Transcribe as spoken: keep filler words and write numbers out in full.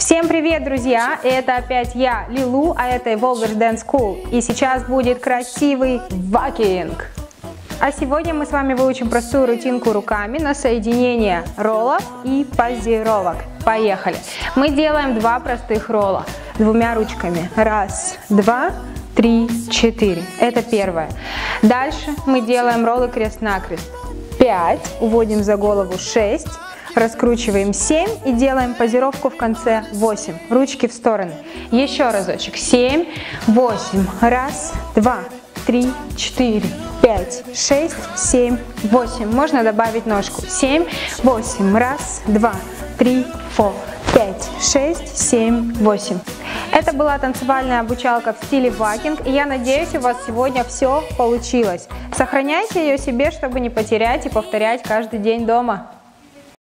Всем привет, друзья! Это опять я, Лилу, а это Evolvers Dance School. И сейчас будет красивый вакинг. А сегодня мы с вами выучим простую рутинку руками на соединение роллов и позировок. Поехали! Мы делаем два простых ролла двумя ручками. Раз, два, три, четыре. Это первое. Дальше мы делаем роллы крест-накрест. пять, уводим за голову шесть. Раскручиваем семь и делаем позировку в конце восемь. Ручки в стороны. Еще разочек. семь, восемь. Раз, два, три, четыре, пять, шесть, семь, восемь. Можно добавить ножку. семь, восемь. Раз, два, три, четыре, пять, шесть, семь, восемь. Это была танцевальная обучалка в стиле вакинг, и я надеюсь, у вас сегодня все получилось. Сохраняйте ее себе, чтобы не потерять и повторять каждый день дома.